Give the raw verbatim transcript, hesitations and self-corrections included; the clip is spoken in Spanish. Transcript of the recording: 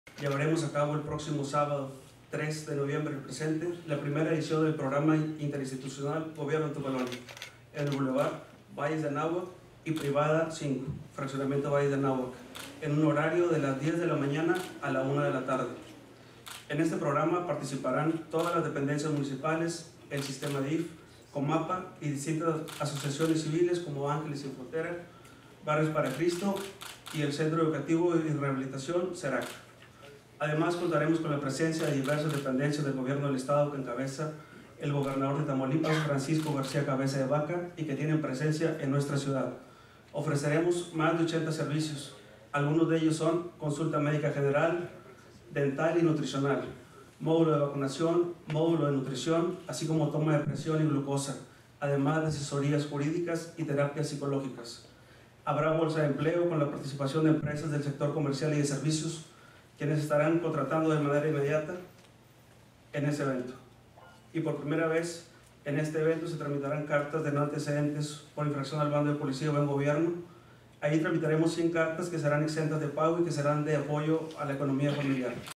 Llevaremos a cabo el próximo sábado tres de noviembre presente la primera edición del programa interinstitucional Gobierno en tu Colonia, en el Boulevard Valles de Anáhuac y Privada cinco, Fraccionamiento Valles de Anáhuac, en un horario de las diez de la mañana a la una de la tarde. En este programa participarán todas las dependencias municipales, el sistema D I F, Comapa y distintas asociaciones civiles como Ángeles Sin Frontera, Barrios para Cristo y el Centro Educativo y Rehabilitación CERAC. Además, contaremos con la presencia de diversas dependencias del gobierno del estado que encabeza el gobernador de Tamaulipas, Francisco García Cabeza de Vaca, y que tienen presencia en nuestra ciudad. Ofreceremos más de ochenta servicios. Algunos de ellos son consulta médica general, dental y nutricional, módulo de vacunación, módulo de nutrición, así como toma de presión y glucosa, además de asesorías jurídicas y terapias psicológicas. Habrá bolsa de empleo con la participación de empresas del sector comercial y de servicios, quienes estarán contratando de manera inmediata en ese evento. Y por primera vez en este evento se tramitarán cartas de no antecedentes por infracción al bando de policía o buen gobierno. Ahí tramitaremos cien cartas que serán exentas de pago y que serán de apoyo a la economía familiar.